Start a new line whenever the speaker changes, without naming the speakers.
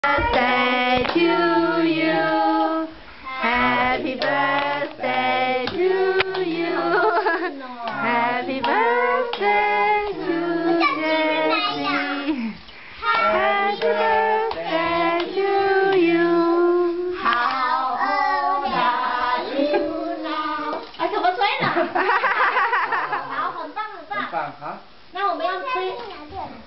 birthday to you. Happy birthday to you. Happy birthday to Jessie. Happy birthday to you.
How old are you now？ 哎，怎么吹呢？好，很棒，很棒。
很棒，好。
那我们要吹。